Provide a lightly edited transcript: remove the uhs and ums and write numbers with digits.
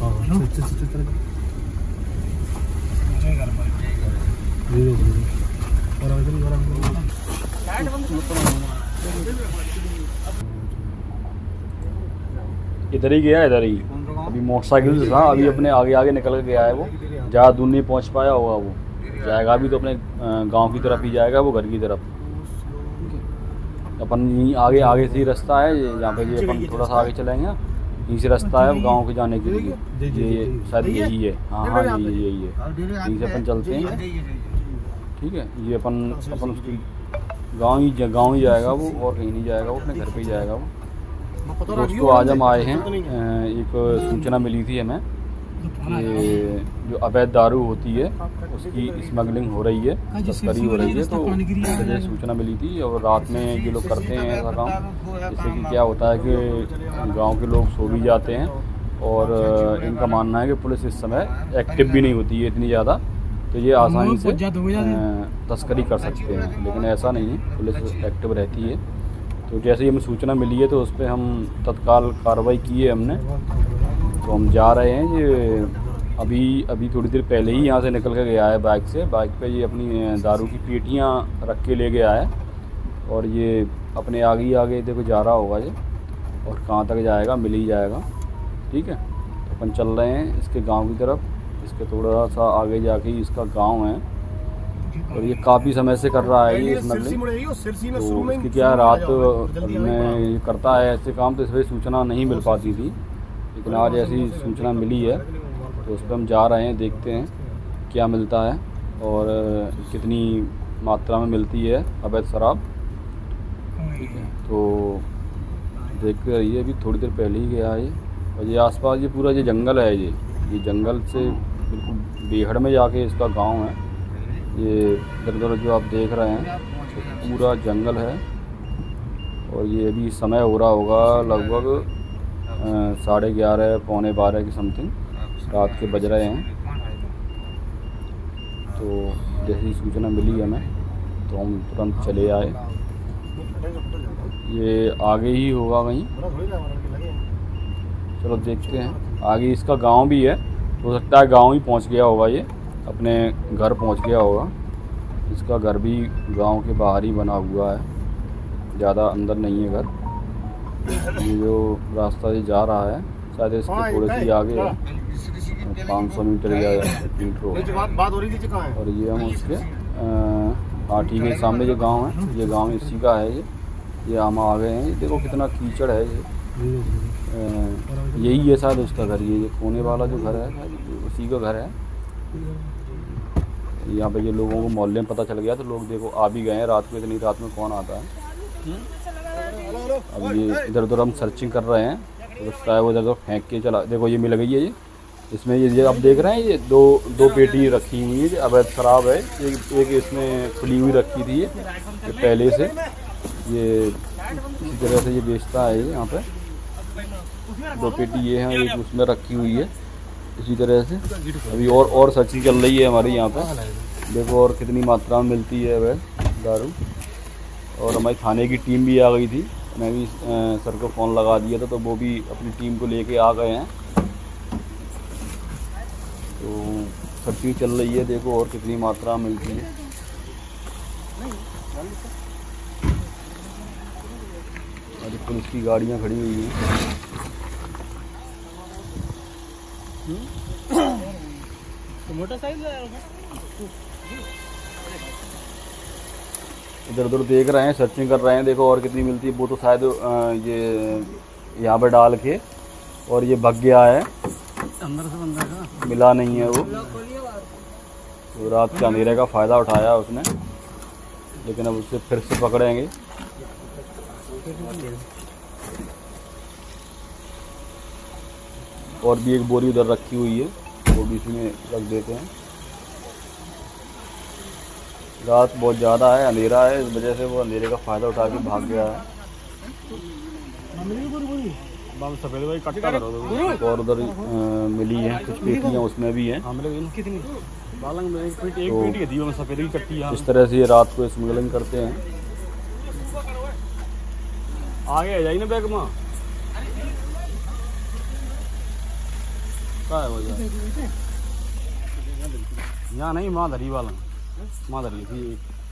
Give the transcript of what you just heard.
इधर ही गया, इधर ही अभी मोटरसाइकिल से था, अभी अपने आगे आगे निकल के गया है। वो ज़्यादा दूर नहीं पहुंच पाया होगा, वो जाएगा अभी तो अपने गांव की तरफ ही जाएगा, वो घर की तरफ। अपन यहीं आगे आगे से ही रास्ता है यहाँ पे, ये अपन थोड़ा सा आगे चलेंगे, यहीं से रास्ता है गांव के जाने के लिए। ये शायद यही है, हाँ हाँ यही है, यहीं से अपन चलते हैं। ठीक है, ये अपन उसकी गांव ही जाएगा वो, और कहीं नहीं जाएगा वो, अपने घर पे ही जाएगा वो। दोस्तों आज हम आए हैं, एक सूचना मिली थी हमें कि जो अवैध दारू होती है उसकी स्मगलिंग हो रही है, तस्करी हो रही है। तो मुझे सूचना मिली थी, और रात में ये लोग करते हैं ऐसा काम। जैसे कि क्या होता है कि गांव के लोग सो भी जाते हैं, और इनका मानना है कि पुलिस इस समय एक्टिव भी नहीं होती है इतनी ज़्यादा, तो ये आसानी से तस्करी कर सकते हैं। लेकिन ऐसा नहीं है, पुलिस एक्टिव रहती है। तो जैसे ही हमें सूचना मिली है तो उस पर हम तत्काल कार्रवाई की है हमने। तो हम जा रहे हैं, ये अभी थोड़ी देर पहले ही यहाँ से निकल के गया है बाइक से। बाइक पे ये अपनी दारू की पेटियाँ रख के ले गया है, और ये अपने आगे ही आगे देखो जा रहा होगा ये, और कहाँ तक जाएगा मिल ही जाएगा। ठीक है, तो अपन चल रहे हैं इसके गांव की तरफ। इसके थोड़ा सा आगे जाके ही इसका गांव है, और ये काफ़ी समय से कर रहा है ये स्मगलिंग। तो इसकी क्या रात में ये करता है ऐसे काम, तो इस वजह सूचना नहीं मिल पाती थी, लेकिन आज ऐसी सूचना मिली है। तो उस पर हम जा रहे हैं, देखते हैं क्या मिलता है और कितनी मात्रा में मिलती है अवैध शराब। ठीक है, तो देख कर रहिए, अभी थोड़ी देर पहले ही गया है ये। और ये आसपास ये पूरा ये जंगल है, ये जंगल से बिल्कुल बेहड़ में जाके इसका गांव है। ये इधर जो आप देख रहे हैं तो पूरा जंगल है, और ये अभी समय हो रहा होगा लगभग 11:30 पौने 12 की समथिंग रात के बज रहे हैं। तो जैसी सूचना मिली हमें तो हम तुरंत चले आए। ये आगे ही होगा कहीं, चलो देखते हैं। आगे इसका गांव भी है, हो सकता है गांव ही पहुंच गया होगा, ये अपने घर पहुंच गया होगा। इसका घर भी गांव के बाहर ही बना हुआ है, ज़्यादा अंदर नहीं है घर। ये जो रास्ता ये जा रहा है शायद इसके थोड़े से आगे है, 500 मीटर या मीटर हो। और ये हम उसके हाँ ठीक है, सामने जो गांव है ये गांव इसी का है। ये हम आ गए हैं, देखो कितना कीचड़ है। यही है शायद उसका घर, ये कोने वाला जो घर है उसी का घर है। यहाँ पे ये लोगों को मोहल्ले में पता चल गया, तो लोग देखो आ भी गए हैं। रात को इतनी रात में कौन आता है। अब ये इधर उधर हम सर्चिंग कर रहे हैं, तो लगता है वो इधर उधर फेंक के चला। देखो ये मिल गई है, ये इसमें ये आप देख रहे हैं, ये दो पेटी रखी हुई है, अवैध शराब है। एक इसमें खुली हुई रखी थी ये पहले से। ये इसी तरह से ये बेचता है, ये यहाँ पे 2 पेटी ये हैं, एक उसमें रखी हुई है इसी तरह से। अभी और सर्चिंग चल रही है हमारी यहाँ पे, देखो और कितनी मात्रा में मिलती है वह दारू। और हमारी थाने की टीम भी आ गई थी, मैं भी सर को फ़ोन लगा दिया था, तो वो भी अपनी टीम को लेके आ गए हैं। तो सर्चिंग चल रही है, देखो और कितनी मात्रा में मिलती है। और पुलिस की गाड़ियाँ खड़ी हुई हैं। इधर उधर देख रहे हैं, सर्चिंग कर रहे हैं, देखो और कितनी मिलती है। वो तो शायद ये यहाँ पे डाल के और ये भग गया है, अंदर से बंदा का मिला नहीं है वो। तो रात के अंधेरे का फ़ायदा उठाया उसने, लेकिन अब उससे फिर से पकड़ेंगे। और भी एक बोरी उधर रखी हुई है, वो भी इसमें रख देते हैं। रात बहुत ज़्यादा है, अंधेरा है, इस वजह से वो अंधेरे का फ़ायदा उठा के भाग गया है। और उधर मिली हैं कुछ पेटियाँ, उसमें भी हैं। तो इस तरह से ये रात को स्मगलिंग करते हैं। आगे आ जाइए ना बैग में। का है वो यहाँ नहीं माँ धरी वाला माँ धरी थी।